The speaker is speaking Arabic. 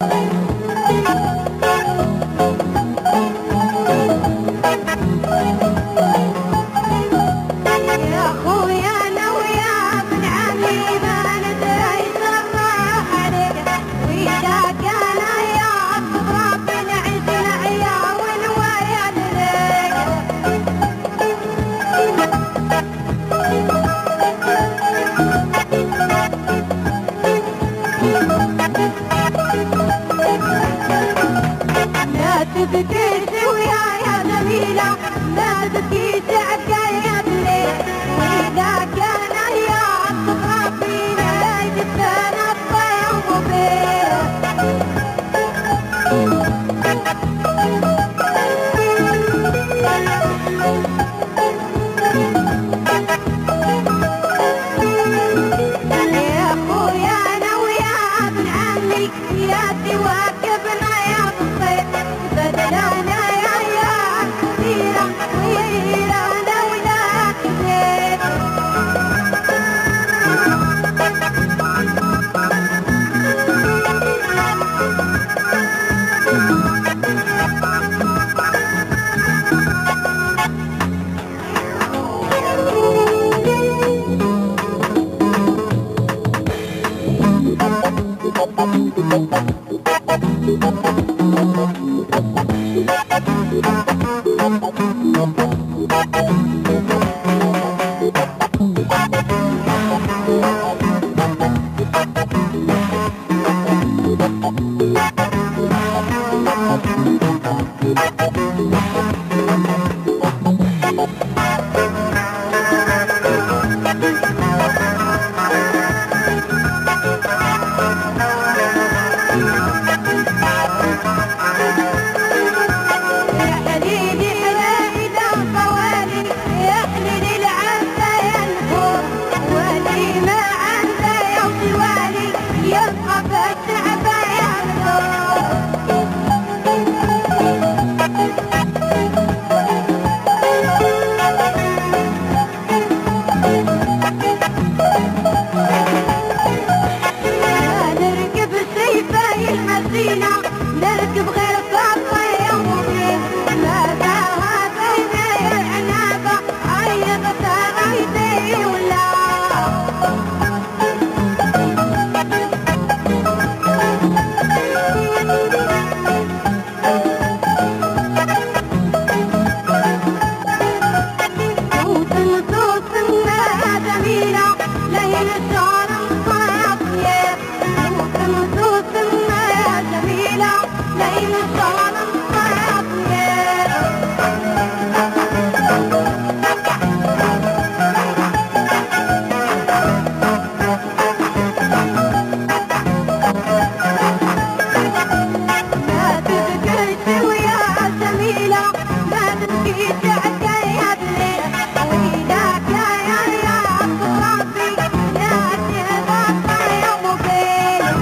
تبكيتي ويا جميلة لا تبكيتي عالجاية الليل وإذا كان أيام تخافينا يجبنا الطير وبيل يا أخويا أنا ويا ابن عمي يا تواكبنا يا بالصيف بدلانا يا أيام كثيرة ويرانا ولا كثير نركب غير صفا يا مبين لا داها بين العنابة عيبت غيدي ولا وتنسوس انها جميلة لين الشعر مصافية وتنسوس انها جميلة لين الشعر مصافية لا تبكيتي ويا جميلة لا تبكيتي عالجاية الليل وإذا كان يا صرافي لا تبقى يا مبين